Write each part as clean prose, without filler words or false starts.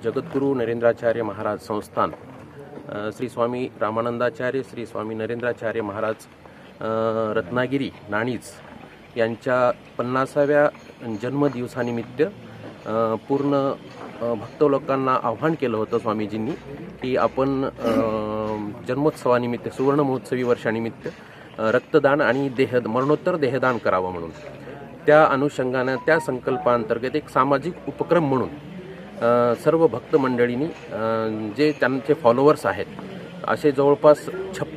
जगद्गुरू नरेंद्राचार्य महाराज संस्थान श्री स्वामी रामानंदाचार्य श्री स्वामी नरेंद्राचार्य महाराज रत्नागिरी नाणीज यांच्या 50व्या जन्मदिवसानिमित्त पूर्ण भक्त लोकांना आव्हान केलं होतं स्वामीजींनी की आपण जन्मोत्सवानिमित्त सुवर्ण महोत्सवी वर्षानिमित्त रक्तदान आणि मरणोत्तर देहदान करावं म्हणून त्या अनुषंगाने त्या संकल्पांतर्गत एक सामाजिक उपक्रम म्हणून सर्व भक्त मंडळींनी जे त्यांचे फॉलोअर्स आहेत असे जवळपास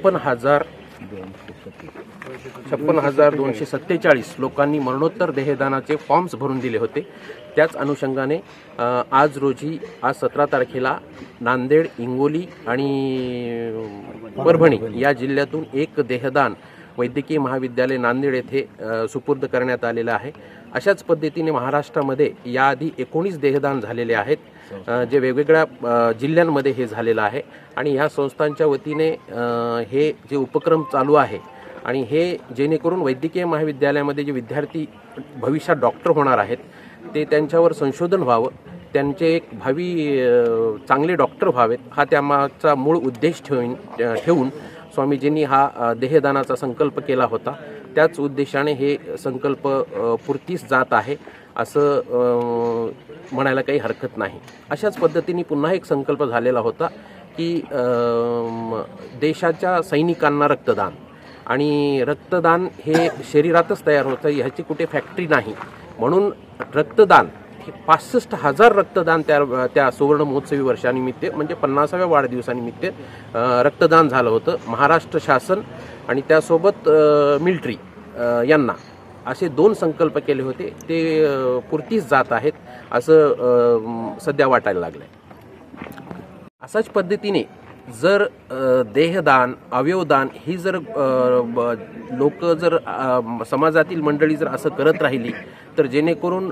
56,247 लोकांनी मरणोत्तर देहदानाचे फॉर्म्स भरून दिले होते। त्याच अनुषंगाने आज 17 तारखेला नांदेड, हिंगोली आणि परभणी या जिल्ह्यातून एक देहदान वैद्यकीय महाविद्यालय नांदेड येथे सुपूर्द करण्यात आलेला आहे। अशाच पद्धतीने महाराष्ट्रामध्ये याआधी 19 देहदान झालेले आहेत, जे वेगवेगळ्या जिल्ह्यांमध्ये हे झालेलं आहे आणि ह्या संस्थांच्या वतीने हे जे उपक्रम चालू आहे आणि हे जेणेकरून वैद्यकीय महाविद्यालयामध्ये जे विद्यार्थी भविष्यात डॉक्टर होणार आहेत ते त्यांच्यावर संशोधन व्हावं, त्यांचे एक भावी चांगले डॉक्टर व्हावेत हा त्यामागचा मूळ उद्देश ठेवून स्वामीजींनी हा देहदानाचा संकल्प केला होता। त्याच उद्देशाने हे संकल्प पूर्तीस जात आहे असं म्हणायला काही हरकत नाही। अशाच पद्धतीने पुन्हा एक संकल्प झालेला होता की देशाच्या सैनिकांना रक्तदान आणि रक्तदान हे शरीरातच तयार होतं, ह्याची कुठे फॅक्टरी नाही, म्हणून रक्तदान 65,000 रक्तदान त्या सुवर्ण महोत्सवी वर्षानिमित्त म्हणजे 50व्या वाढदिवसानिमित्त रक्तदान झालं होतं। महाराष्ट्र शासन आणि त्यासोबत मिलिटरी यांना असे 2 संकल्प केले होते, ते पूर्तीस जात आहेत असं सध्या वाटायला लागलंय। अशाच पद्धतीने जर देहदान अवयवदान ही जर लोक जर समाजातील मंडळी जर असं करत राहिली तर जेणेकरून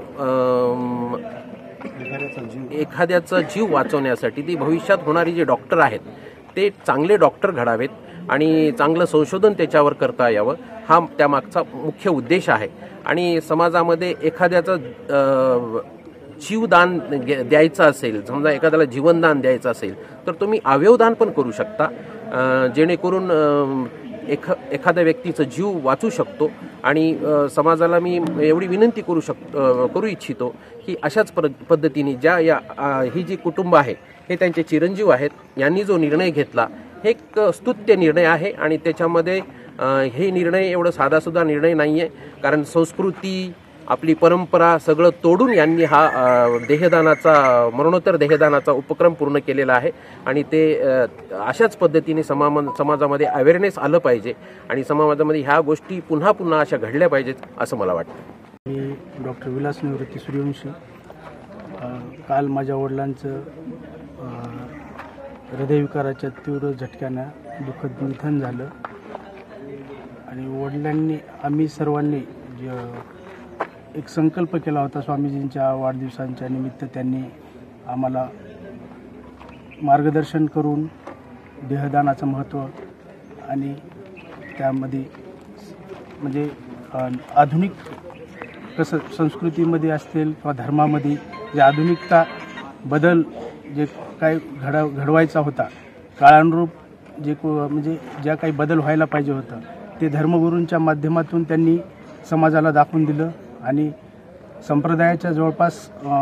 एखाद्याचा जीव वाचवण्यासाठी ती भविष्यात होणारी जे डॉक्टर आहेत ते चांगले डॉक्टर घडावेत आणि चांगलं संशोधन त्याच्यावर करता यावं हा त्यामागचा मुख्य उद्देश आहे। आणि समाजामध्ये एखाद्याचा जीवदान द्यायचं असेल, समजा एखाद्याला जीवनदान द्यायचं असेल तर तुम्ही अवयवदान पण करू शकता, जेणेकरून एखाद्या व्यक्तीचा जीव वाचू शकतो। आणि समाजाला मी एवढी विनंती करू इच्छितो की अशाच पद्धतीने ही जी कुटुंब आहे हे त्यांचे चिरंजीव आहेत, यांनी जो निर्णय घेतला हे एक स्तुत्य निर्णय आहे आणि त्याच्यामध्ये हे निर्णय एवढं साधासुद्धा निर्णय नाही आहे, कारण संस्कृती आपली परंपरा सगळं तोडून यांनी हा मरणोत्तर देहदानाचा उपक्रम पूर्ण केलेला आहे। आणि ते अशाच पद्धतीने समाजामध्ये अवेअरनेस आलं पाहिजे आणि समाजामध्ये ह्या गोष्टी पुन्हा पुन्हा अशा घडल्या पाहिजेत असं मला वाटतं। मी डॉक्टर विलास निवृत्ती सूर्यवंशी। काल माझ्या वडिलांचं हृदयविकाराच्या तीव्र झटक्यानं दुःखद निधन झालं आणि वडिलांनी आम्ही सर्वांनी एक संकल्प केला होता स्वामीजींच्या वाढदिवसांच्या निमित्त। त्यांनी आम्हाला मार्गदर्शन करून देहदानाचं महत्त्व आणि त्यामध्ये म्हणजे आधुनिक कसं संस्कृतीमध्ये असतील किंवा धर्मामध्ये जे आधुनिकता बदल जे काय घडवायचा होता काळानुरूप म्हणजे ज्या काही बदल व्हायला पाहिजे होतं ते धर्मगुरूंच्या माध्यमातून त्यांनी समाजाला दाखवून दिलं आणि संप्रदायाच्या जवळपास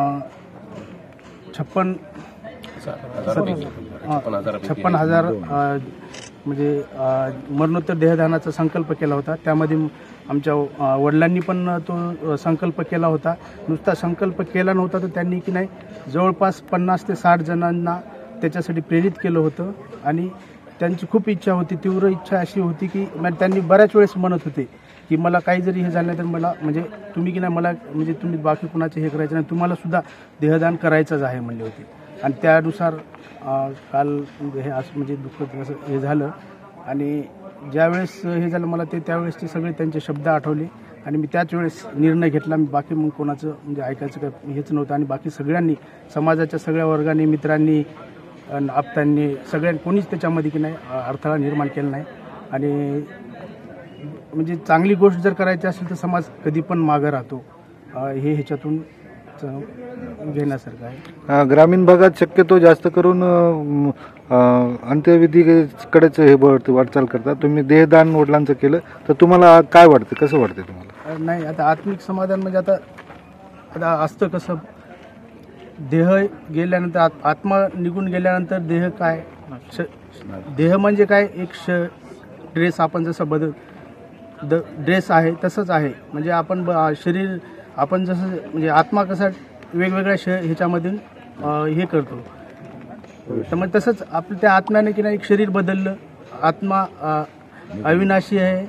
56,000 म्हणजे मरणोत्तर देहदानाचा संकल्प केला होता। त्यामध्ये आमच्या वडिलांनी पण तो संकल्प केला होता। नुसता संकल्प केला नव्हता तर त्यांनी की नाही जवळपास 50 ते 60 जणांना त्याच्यासाठी प्रेरित केलं होतं आणि त्यांची खूप इच्छा होती, तीव्र इच्छा अशी होती की त्यांनी बऱ्याच वेळेस म्हणत होते की मला काही जरी हे झालं तर मला म्हणजे तुम्ही की नाही मला म्हणजे तुम्ही बाकी कुणाचे हे करायचं नाही, तुम्हाला सुद्धा देहदान करायचंच आहे म्हणले होते। आणि त्यानुसार काल हे असं म्हणजे दुःखद असं हे झालं आणि ज्यावेळेस हे झालं मला त्यावेळेसचे सगळे त्यांचे शब्द आठवले आणि मी त्याच वेळेस निर्णय घेतला। मी बाकी मग कोणाचं म्हणजे ऐकायचं काय हेच नव्हतं आणि बाकी सगळ्यांनी समाजाच्या सगळ्या वर्गाने मित्रांनी आप्तांनी कोणीच त्याच्यामध्ये की नाही अडथळा निर्माण केला नाही। आणि म्हणजे चांगली गोष्ट जर करायची असेल तर समाज कधी पण मागं राहतो, हे ह्याच्यातून घेण्यासारखं आहे. ग्रामीण भागात शक्यतो जास्त करून अंत्यविधीकडेच हे वाटचाल करतात. तुम्ही देहदान वडिलांचं केलं तर तुम्हाला काय वाटतं, कसं वाटतं तुम्हाला? नाही, आता आत्मिक समाधान म्हणजे आता असतं कसं, देह गेल्यानंतर आत्मा निघून गेल्यानंतर देह काय, देह म्हणजे काय, एक ड्रेस आपण जसं ड्रेस आहे तसंच आहे. म्हणजे आपण शरीर आपण जसं म्हणजे आत्मा कसा वेगवेगळ्या ह्याच्यामधून हे करतो, तर मग तसंच आपलं त्या आत्म्याने की नाही एक शरीर बदललं. आत्मा अविनाशी आहे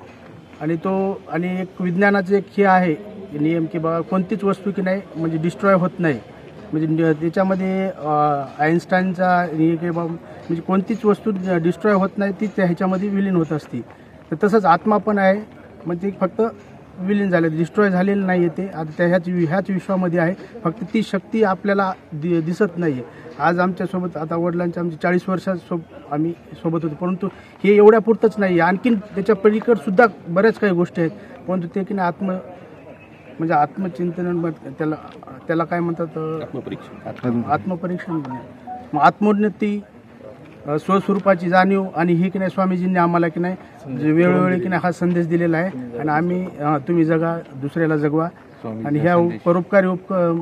आणि एक विज्ञानाचं एक हे आहे नियम की बाबा कोणतीच वस्तू की नाही म्हणजे डिस्ट्रॉय होत नाही. म्हणजे त्याच्यामध्ये आईन्स्टाईनचा हे की बाबा म्हणजे कोणतीच वस्तू डिस्ट्रॉय होत नाही, ती त्या ह्याच्यामध्ये विलीन होत असते. तर तसंच आत्मा पण आहे, म्हणजे फक्त विलीन झाले, डिस्ट्रॉय झालेलं नाही आहे. ते आता ह्याच विश्वामध्ये आहे, फक्त ती शक्ती आपल्याला दिसत नाही आहे. आज आमच्यासोबत आता वडिलांच्या आमच्या 40 वर्षासोबत आम्ही सोबत होतो, परंतु हे एवढ्या पुरतंच नाही, आणखीन त्याच्या पलीकडसुद्धा बऱ्याच काही गोष्टी आहेत. परंतु ते की नाही म्हणजे आत्मचिंतन त्याला काय म्हणतात, आत्मपरीक्षण. मग आत्मोन्नती, स्वस्वरूपाची जाणीव, आणि ही की नाही स्वामीजींनी आम्हाला की नाही वेळोवेळी की नाही हा संदेश दिलेला आहे. आणि आम्ही तुम्ही जगा, दुसऱ्याला जगवा, आणि ह्या परोपकारी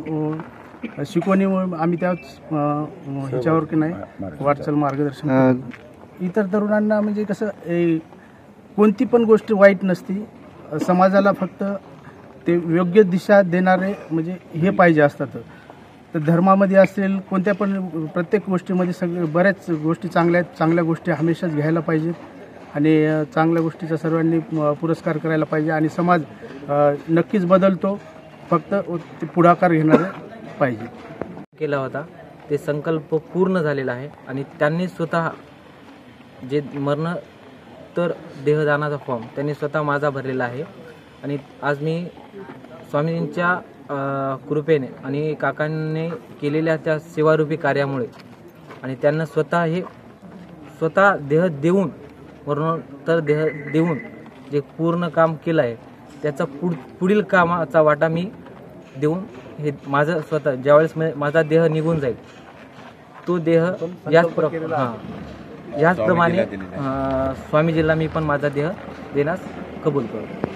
शिकवणीमुळे आम्ही त्याच ह्याच्यावर की नाही वाटचाल मार्गदर्शन. इतर तरुणांना म्हणजे कसं कोणती पण गोष्ट वाईट नसती, समाजाला फक्त ते योग्य दिशा देणारे म्हणजे हे पाहिजे असतात. तर धर्मामध्ये असेल, कोणत्या पण प्रत्येक गोष्टीमध्ये बऱ्याच गोष्टी चांगल्या गोष्टी हमेशाच घ्यायला पाहिजेत, आणि चांगल्या गोष्टीचा सर्वांनी पुरस्कार करायला पाहिजे. आणि समाज नक्कीच बदलतो, फक्त ते पुढाकार घेणारे पाहिजे. केला होता ते संकल्प पूर्ण झालेला आहे. आणि त्यांनी स्वतः जे मरणोत्तर देहदानाचा फॉर्म त्यांनी स्वतः माझा भरलेला आहे. आणि आज मी स्वामींच्या कृपेने आणि काकांनी केलेल्या त्या सेवारूपी कार्यामुळे, आणि त्यांना स्वतः देह देऊन, मरणोत्तर देह देऊन जे पूर्ण काम केलं आहे, त्याचा पुढील कामाचा वाटा मी देऊन, हे माझं स्वतः ज्यावेळेस माझा देह निघून जाईल, तो देह याचप्रमाणे स्वामीजीला मी पण माझा देह देण्यास कबूल करतो.